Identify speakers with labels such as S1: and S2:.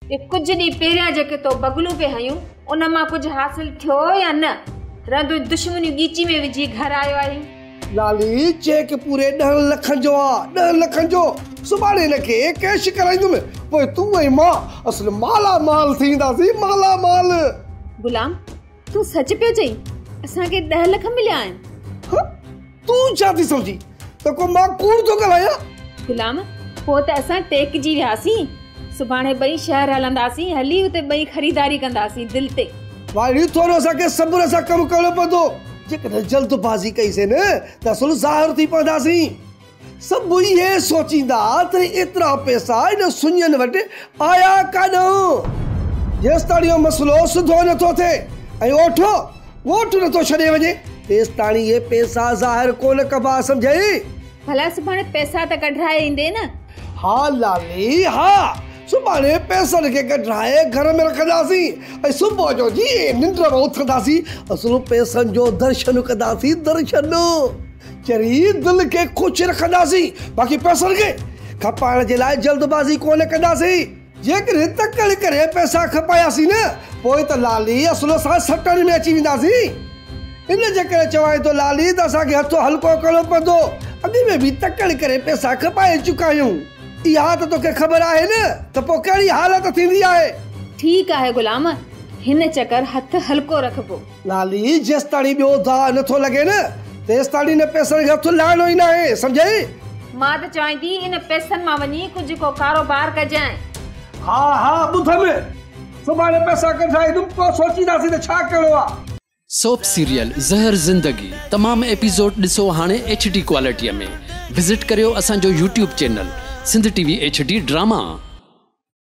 S1: ये कुछ डी पेरिया जेके तो बगलू पे हयूं उन मां कुछ हासिल थियो या न रंदु दुश्मनी गीची में विझी घर आयो आई
S2: लाली चेक पूरे 10 लख जो आ 10 लख जो सुबाने नके कैश कराइंदुम पोइ तू ऐं मां असल माला माल थींदासी माला माल।
S1: गुलाम तू सच पियो चई असा के 10 लख मिलिया आहिनि?
S2: तू छा थी समझी तो को मां कूड़ तो ॻाल्हायां?
S1: गुलाम पो त असा टेक जी वियासी सुभाणे बई शहर हलंदासी हली उते बई खरीदारी कंदासी दिल ते।
S2: वारी थोरो सा के सब्र सा कम करो पदो जेकॾहिं जल्दबाज़ी कईसे न त असल ज़ाहिर थी पवंदासीं। सब ये सोचींदा त एतिरा पैसा इन सुञन वटि आया कान जेसिताणी इहो मसलो सिधो नथो थिए ऐं वोट नथो छॾे वञे तेसिताणी ये पैसा ज़ाहिर कोन कबा सम्झई।
S1: भला सुभाणे पैसा त कढाए ईंदे न?
S2: हा लाली हा सुभाणे पैसनि खे कढाए घर में रखंदासीं ऐं सुबुह जो जी निंड में उथंदासीं असुल पैसनि जो दर्शन कंदासीं दर्शन चरी दिल के खुश रखंदासीं बाक़ी पैसनि खे खपाइण जे लाइ जल्दबाज़ी कोन कंदासीं। जेकॾहिं तकड़ करे पैसा खपायासीं न पोइ त लाली असुल सां सटनि में अची वेंदासीं। इन जे करे चवां थो लाली त असांखे हथो हल्को करणो पवंदो अॻे में बि तकड़ करे पैसा खपाए चुका आहियूं। इहा त तोखे ख़बर आहे न त पोइ कहिड़ी हालत थींदी आहे।
S1: ठीकु आहे गुलाम हिन चकर हथ हल्को रखबो।
S2: लाली जेसिताणी ॿियो दाउ नथो लॻे न तेसिताणी न पैसनि खे हथु लाहिणो ई न आहे सम्झई।
S1: मां त चवां थी इन पैसनि मां वञी कुझु को कारोबार कजांइ।
S2: हा ॿुधम सुभाणे पैसा कढाईंदुमि पोइ सोचींदासीं त छा करिणो आहे।
S3: सोप सीरियल ज़हर ज़िंदगी तमाम एपिसोड ॾिसो हाणे HD क्वालिटीअ में। विज़िट करियो असांजो YouTube channel Sindh TV HD drama.